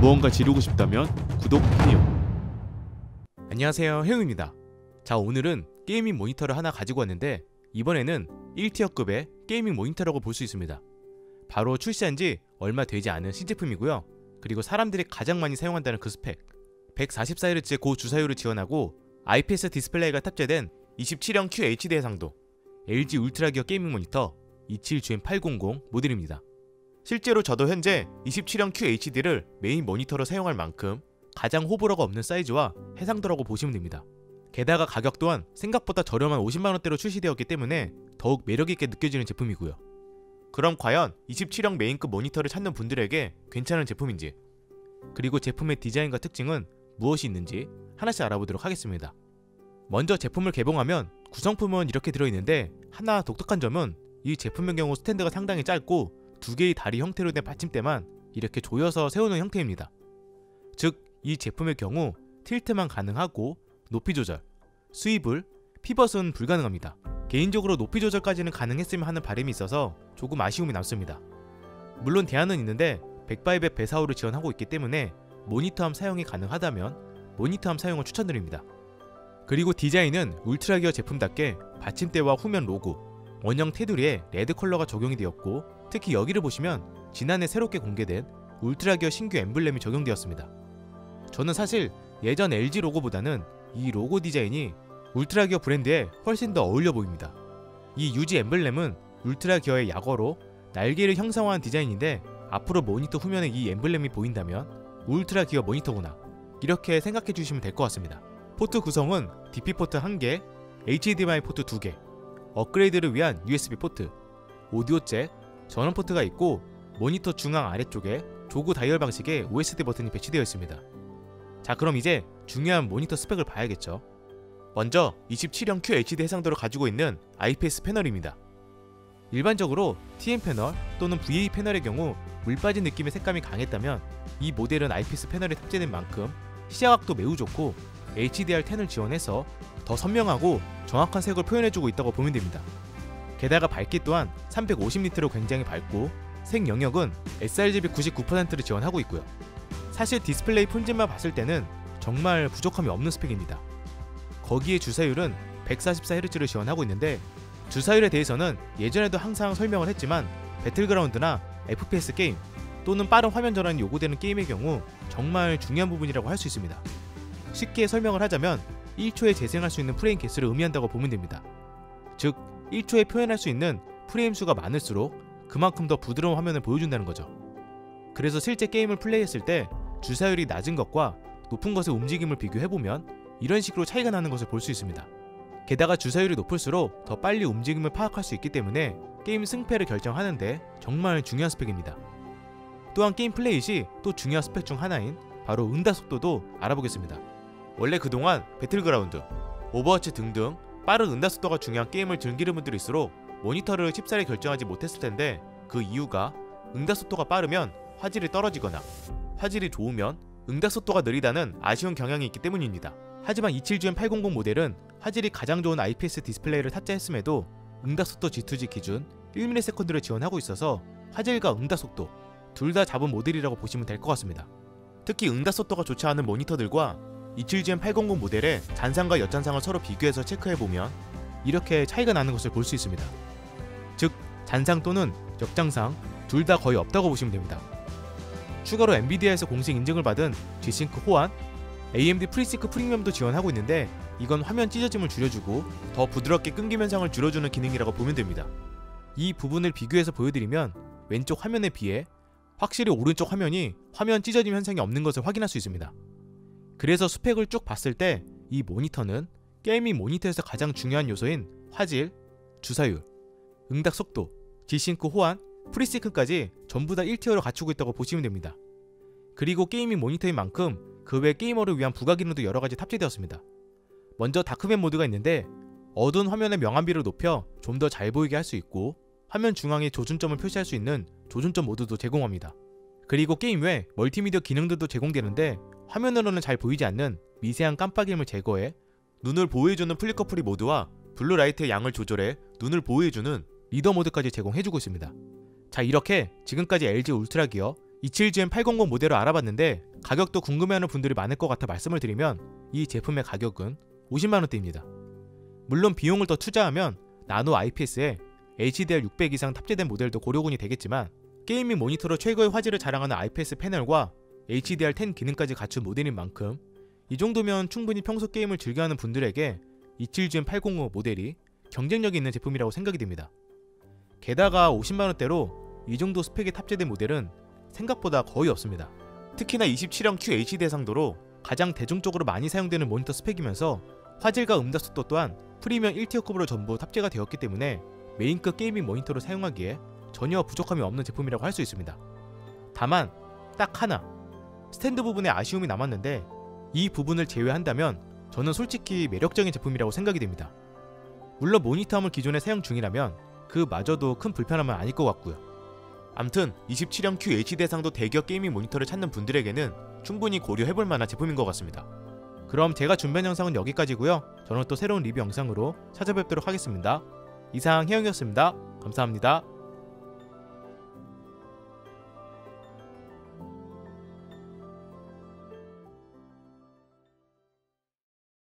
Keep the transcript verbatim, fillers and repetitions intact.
무언가 지르고 싶다면 구독, 해요. 안녕하세요, 해용입니다. 자, 오늘은 게이밍 모니터를 하나 가지고 왔는데 이번에는 일 티어급의 게이밍 모니터라고 볼 수 있습니다. 바로 출시한지 얼마 되지 않은 신제품이고요. 그리고 사람들이 가장 많이 사용한다는 그 스펙, 백사십사 헤르츠의 고주사율을 지원하고 아이피에스 디스플레이가 탑재된 이십칠형 큐에이치디 해상도 엘지 울트라 기어 게이밍 모니터 이십칠 지 엔 팔백십 모델입니다. 실제로 저도 현재 이십칠형 큐에이치디를 메인 모니터로 사용할 만큼 가장 호불호가 없는 사이즈와 해상도라고 보시면 됩니다. 게다가 가격 또한 생각보다 저렴한 오십만 원대로 출시되었기 때문에 더욱 매력있게 느껴지는 제품이고요. 그럼 과연 이십칠형 메인급 모니터를 찾는 분들에게 괜찮은 제품인지, 그리고 제품의 디자인과 특징은 무엇이 있는지 하나씩 알아보도록 하겠습니다. 먼저 제품을 개봉하면 구성품은 이렇게 들어있는데, 하나 독특한 점은 이 제품의 경우 스탠드가 상당히 짧고 두 개의 다리 형태로 된 받침대만 이렇게 조여서 세우는 형태입니다. 즉, 이 제품의 경우 틸트만 가능하고 높이 조절, 스위블, 피벗은 불가능합니다. 개인적으로 높이 조절까지는 가능했으면 하는 바람이 있어서 조금 아쉬움이 남습니다. 물론 대안은 있는데 백바이백 배사호를 지원하고 있기 때문에 모니터암 사용이 가능하다면 모니터암 사용을 추천드립니다. 그리고 디자인은 울트라 기어 제품답게 받침대와 후면 로고, 원형 테두리에 레드 컬러가 적용이 되었고, 특히 여기를 보시면 지난해 새롭게 공개된 울트라 기어 신규 엠블렘이 적용되었습니다. 저는 사실 예전 엘지 로고보다는 이 로고 디자인이 울트라 기어 브랜드에 훨씬 더 어울려 보입니다. 이 유지 엠블렘은 울트라 기어의 약어로 날개를 형상화한 디자인인데, 앞으로 모니터 후면에 이 엠블렘이 보인다면 울트라 기어 모니터구나, 이렇게 생각해 주시면 될 것 같습니다. 포트 구성은 디피 포트 한 개, 에이치디엠아이 포트 두 개, 업그레이드를 위한 유에스비 포트, 오디오 잭, 전원 포트가 있고, 모니터 중앙 아래쪽에 조그 다이얼 방식의 오에스디 버튼이 배치되어 있습니다. 자, 그럼 이제 중요한 모니터 스펙을 봐야겠죠. 먼저 이십칠형 큐에이치디 해상도를 가지고 있는 아이피에스 패널입니다. 일반적으로 티엠 패널 또는 브이에이 패널의 경우 물 빠진 느낌의 색감이 강했다면, 이 모델은 아이피에스 패널이 탑재된 만큼 시야각도 매우 좋고 에이치디알 텐을 지원해서 더 선명하고 정확한 색을 표현해주고 있다고 보면 됩니다. 게다가 밝기 또한 삼백오십 니트로 굉장히 밝고, 색 영역은 에스알지비 구십구 퍼센트를 지원하고 있고요. 사실 디스플레이 품질만 봤을 때는 정말 부족함이 없는 스펙입니다. 거기에 주사율은 백사십사 헤르츠를 지원하고 있는데, 주사율에 대해서는 예전에도 항상 설명을 했지만 배틀그라운드나 에프피에스 게임 또는 빠른 화면 전환이 요구되는 게임의 경우 정말 중요한 부분이라고 할 수 있습니다. 쉽게 설명을 하자면 일 초에 재생할 수 있는 프레임 개수를 의미한다고 보면 됩니다. 즉, 일 초에 표현할 수 있는 프레임 수가 많을수록 그만큼 더 부드러운 화면을 보여준다는 거죠. 그래서 실제 게임을 플레이했을 때 주사율이 낮은 것과 높은 것의 움직임을 비교해보면 이런 식으로 차이가 나는 것을 볼 수 있습니다. 게다가 주사율이 높을수록 더 빨리 움직임을 파악할 수 있기 때문에 게임 승패를 결정하는데 정말 중요한 스펙입니다. 또한 게임 플레이 시 또 중요한 스펙 중 하나인 바로 응답 속도도 알아보겠습니다. 원래 그동안 배틀그라운드, 오버워치 등등 빠른 응답 속도가 중요한 게임을 즐기는 분들일수록 모니터를 쉽사리 결정하지 못했을 텐데, 그 이유가 응답 속도가 빠르면 화질이 떨어지거나 화질이 좋으면 응답 속도가 느리다는 아쉬운 경향이 있기 때문입니다. 하지만 이십칠 지 엔 팔백십 모델은 화질이 가장 좋은 아이피에스 디스플레이를 탑재했음에도 응답 속도 지 투 지 기준 일 밀리세컨드를 지원하고 있어서 화질과 응답 속도 둘 다 잡은 모델이라고 보시면 될 것 같습니다. 특히 응답 속도가 좋지 않은 모니터들과 이십칠 지 엔 팔백십 모델의 잔상과 엿잔상을 서로 비교해서 체크해보면 이렇게 차이가 나는 것을 볼 수 있습니다. 즉, 잔상 또는 역장상 둘 다 거의 없다고 보시면 됩니다. 추가로 엔비디아에서 공식 인증을 받은 G-Sync 호환, 에이엠디 프리시크 프리미엄도 지원하고 있는데, 이건 화면 찢어짐을 줄여주고 더 부드럽게 끊김 현상을 줄여주는 기능이라고 보면 됩니다. 이 부분을 비교해서 보여드리면 왼쪽 화면에 비해 확실히 오른쪽 화면이 화면 찢어짐 현상이 없는 것을 확인할 수 있습니다. 그래서 스펙을 쭉 봤을 때 이 모니터는 게이밍 모니터에서 가장 중요한 요소인 화질, 주사율, 응답 속도, G-Sync 호환, 프리시크까지 전부 다 일 티어로 갖추고 있다고 보시면 됩니다. 그리고 게이밍 모니터인 만큼 그 외 게이머를 위한 부가 기능도 여러가지 탑재되었습니다. 먼저 다크맨 모드가 있는데, 어두운 화면의 명암비를 높여 좀 더 잘 보이게 할 수 있고, 화면 중앙에 조준점을 표시할 수 있는 조준점 모드도 제공합니다. 그리고 게임 외 멀티미디어 기능들도 제공되는데, 화면으로는 잘 보이지 않는 미세한 깜빡임을 제거해 눈을 보호해주는 플리커 프리 모드와 블루라이트의 양을 조절해 눈을 보호해주는 리더 모드까지 제공해주고 있습니다. 자, 이렇게 지금까지 엘지 울트라 기어 이칠지엠 팔백십 모델을 알아봤는데 가격도 궁금해하는 분들이 많을 것 같아 말씀을 드리면 이 제품의 가격은 오십만 원대입니다. 물론 비용을 더 투자하면 나노 아이피에스에 에이치디알 육백 이상 탑재된 모델도 고려군이 되겠지만 게이밍 모니터로 최고의 화질을 자랑하는 아이피에스 패널과 에이치디알 텐 기능까지 갖춘 모델인 만큼 이 정도면 충분히 평소 게임을 즐겨하는 분들에게 이칠지엠 팔백십 모델이 경쟁력이 있는 제품이라고 생각이 됩니다. 게다가 오십만 원대로 이 정도 스펙이 탑재된 모델은 생각보다 거의 없습니다. 특히나 이십칠형 큐에이치 대상도로 가장 대중적으로 많이 사용되는 모니터 스펙이면서 화질과 음다 속도 또한 프리미엄 일 티어급으로 전부 탑재가 되었기 때문에 메인급 게이밍 모니터로 사용하기에 전혀 부족함이 없는 제품이라고 할 수 있습니다. 다만 딱 하나, 스탠드 부분에 아쉬움이 남았는데 이 부분을 제외한다면 저는 솔직히 매력적인 제품이라고 생각이 됩니다. 물론 모니터함을 기존에 사용 중이라면 그 마저도 큰 불편함은 아닐 것 같고요. 암튼 이십칠형 큐에이치 대상도 대기업 게이밍 모니터를 찾는 분들에게는 충분히 고려해볼 만한 제품인 것 같습니다. 그럼 제가 준비한 영상은 여기까지고요. 저는 또 새로운 리뷰 영상으로 찾아뵙도록 하겠습니다. 이상 혜영이었습니다. 감사합니다.